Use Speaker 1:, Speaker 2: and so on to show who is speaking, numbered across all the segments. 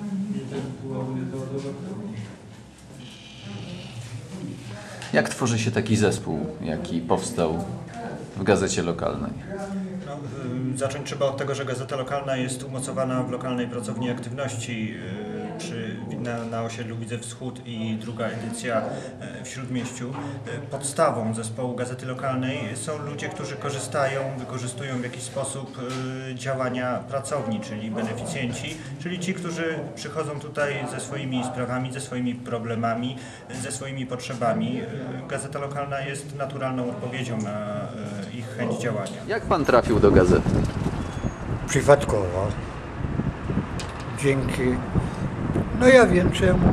Speaker 1: Jak tworzy się taki zespół, jaki powstał w gazecie lokalnej?
Speaker 2: No, zacząć trzeba od tego, że Gazeta Lokalna jest umocowana w lokalnej pracowni aktywności na osiedlu Widzew Wschód i druga edycja w Śródmieściu. Podstawą zespołu Gazety Lokalnej są ludzie, którzy wykorzystują w jakiś sposób działania pracowni, czyli beneficjenci, czyli ci, którzy przychodzą tutaj ze swoimi sprawami, ze swoimi problemami, ze swoimi potrzebami. Gazeta Lokalna jest naturalną odpowiedzią na ich chęć działania.
Speaker 1: Jak pan trafił do gazety?
Speaker 3: Przypadkowo. Dzięki, no ja wiem czemu.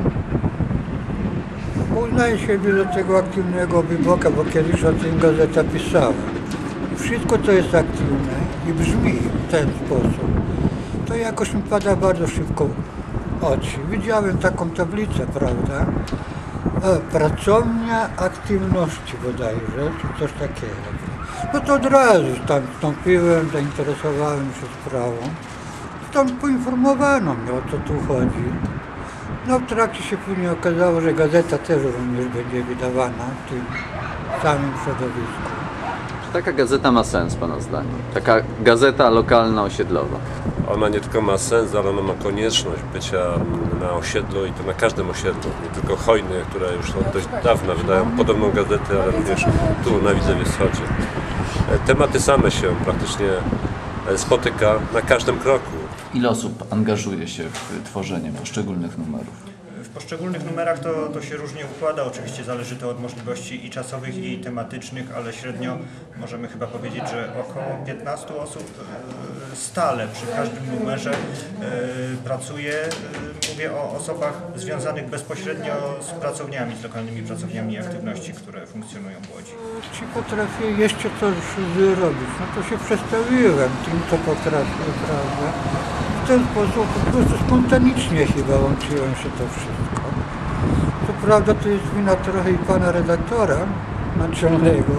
Speaker 3: Uznaję siebie do tego aktywnego obywoka, bo kiedyś o tym gazeta pisała. Wszystko, co jest aktywne i brzmi w ten sposób, to jakoś mi pada bardzo szybko w oczy. Widziałem taką tablicę, prawda? Pracownia aktywności bodajże, czy coś takiego. No to od razu tam wstąpiłem, zainteresowałem się sprawą. Stąd poinformowano mnie, o co tu chodzi. No w trakcie się później okazało, że gazeta też również będzie wydawana w tym samym środowisku.
Speaker 1: Czy taka gazeta ma sens, pana zdaniem? Taka gazeta lokalna, osiedlowa?
Speaker 4: Ona nie tylko ma sens, ale ona ma konieczność bycia na osiedlu i to na każdym osiedlu. Nie tylko Hojny, które już od dość dawna wydają podobną gazetę, ale również tu na Widzewie Wschodzie. Tematy same się praktycznie spotyka na każdym kroku.
Speaker 1: Ile osób angażuje się w tworzenie poszczególnych numerów?
Speaker 2: W poszczególnych numerach to się różnie układa, oczywiście zależy to od możliwości i czasowych, i tematycznych, ale średnio możemy chyba powiedzieć, że około 15 osób stale przy każdym numerze pracuje. Mówię o osobach związanych bezpośrednio z pracowniami, z lokalnymi pracowniami aktywności, które funkcjonują w Łodzi.
Speaker 3: Czy potrafię jeszcze coś zrobić? No to się przestawiłem tym, co potrafię, prawda? W ten sposób po prostu spontanicznie chyba łączyłem się to wszystko. Co prawda to jest wina trochę i pana redaktora naczelnego,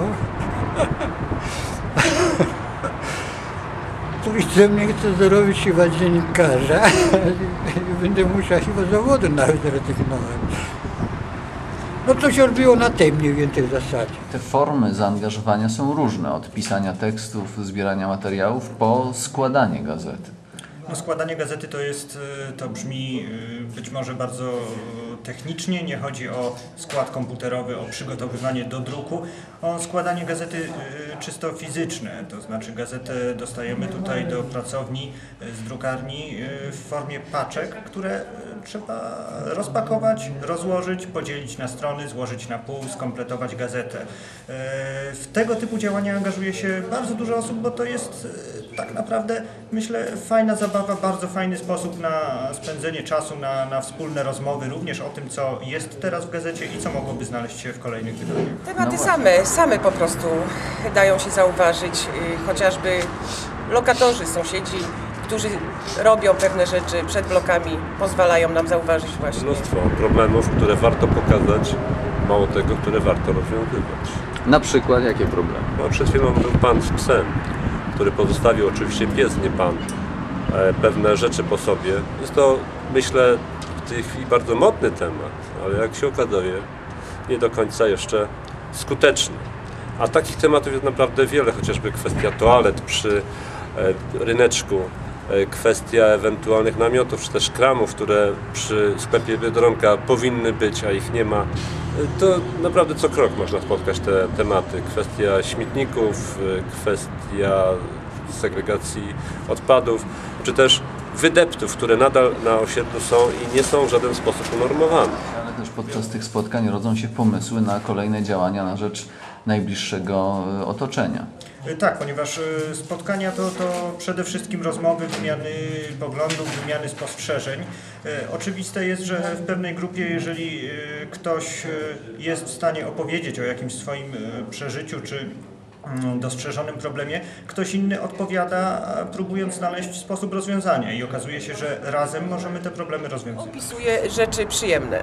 Speaker 3: który ze mnie chce zrobić chyba dziennikarza i będę musiał chyba zawodu nawet rezygnować. No to się odbyło na tej mniej więcej zasadzie.
Speaker 1: Te formy zaangażowania są różne, od pisania tekstów, zbierania materiałów, po składanie gazety.
Speaker 2: No, składanie gazety to brzmi być może bardzo technicznie, nie chodzi o skład komputerowy, o przygotowywanie do druku, o składanie gazety czysto fizyczne, to znaczy gazetę dostajemy tutaj do pracowni z drukarni w formie paczek, które trzeba rozpakować, rozłożyć, podzielić na strony, złożyć na pół, skompletować gazetę. W tego typu działania angażuje się bardzo dużo osób, bo to jest tak naprawdę, myślę, fajna zabawa, bardzo fajny sposób na spędzenie czasu, na wspólne rozmowy, również o tym, co jest teraz w gazecie i co mogłoby znaleźć się w kolejnych wydaniach.
Speaker 5: Tematy same po prostu dają się zauważyć, chociażby lokatorzy, sąsiedzi, którzy robią pewne rzeczy przed blokami, pozwalają nam zauważyć właśnie.
Speaker 4: Mnóstwo problemów, które warto pokazać, mało tego, które warto rozwiązywać.
Speaker 1: Na przykład jakie problemy?
Speaker 4: No, przed chwilą był pan z psem, który pozostawił, oczywiście pies, nie pan, pewne rzeczy po sobie. Jest to, myślę, w tej chwili bardzo modny temat, ale jak się okazuje, nie do końca jeszcze skuteczny. A takich tematów jest naprawdę wiele, chociażby kwestia toalet przy ryneczku, kwestia ewentualnych namiotów, czy też kramów, które przy sklepie Biedronka powinny być, a ich nie ma. To naprawdę co krok można spotkać te tematy. Kwestia śmietników, kwestia segregacji odpadów, czy też wydeptów, które nadal na osiedlu są i nie są w żaden sposób unormowane.
Speaker 1: Ale też podczas tych spotkań rodzą się pomysły na kolejne działania na rzecz najbliższego otoczenia.
Speaker 2: Tak, ponieważ spotkania to przede wszystkim rozmowy, wymiany poglądów, wymiany spostrzeżeń. Oczywiste jest, że w pewnej grupie, jeżeli ktoś jest w stanie opowiedzieć o jakimś swoim przeżyciu czy dostrzeżonym problemie, ktoś inny odpowiada, próbując znaleźć sposób rozwiązania i okazuje się, że razem możemy te problemy rozwiązać.
Speaker 5: Opisuję rzeczy przyjemne.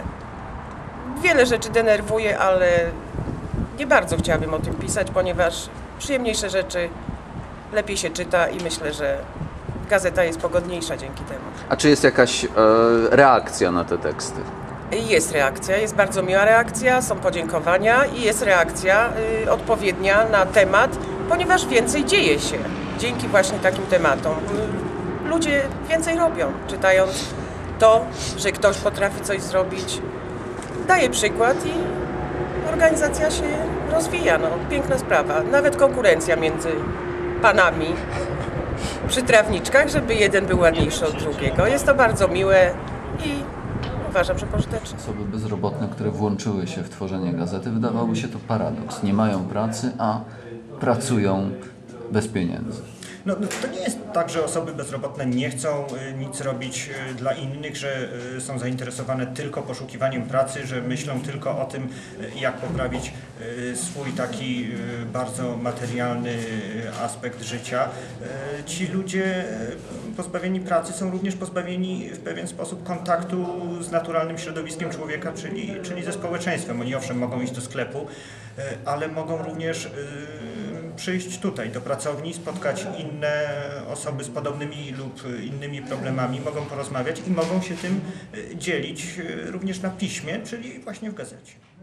Speaker 5: Wiele rzeczy denerwuje, ale nie bardzo chciałabym o tym pisać, ponieważ przyjemniejsze rzeczy lepiej się czyta i myślę, że gazeta jest pogodniejsza dzięki temu.
Speaker 1: A czy jest jakaś reakcja na te teksty?
Speaker 5: Jest reakcja, jest bardzo miła reakcja, są podziękowania i jest reakcja odpowiednia na temat, ponieważ więcej dzieje się dzięki właśnie takim tematom. Ludzie więcej robią, czytając to, że ktoś potrafi coś zrobić, daje przykład i organizacja się rozwija. No, piękna sprawa. Nawet konkurencja między panami przy trawniczkach, żeby jeden był ładniejszy od drugiego. Jest to bardzo miłe i uważam, że pożyteczne.
Speaker 1: Osoby bezrobotne, które włączyły się w tworzenie gazety, wydawałoby się to paradoks. Nie mają pracy, a pracują bez pieniędzy.
Speaker 2: No, to nie jest tak, że osoby bezrobotne nie chcą nic robić dla innych, że są zainteresowane tylko poszukiwaniem pracy, że myślą tylko o tym, jak poprawić swój taki bardzo materialny aspekt życia. Ci ludzie pozbawieni pracy są również pozbawieni w pewien sposób kontaktu z naturalnym środowiskiem człowieka, czyli ze społeczeństwem. Oni owszem mogą iść do sklepu, ale mogą również przyjść tutaj do pracowni, spotkać inne osoby z podobnymi lub innymi problemami, mogą porozmawiać i mogą się tym dzielić również na piśmie, czyli właśnie w gazecie.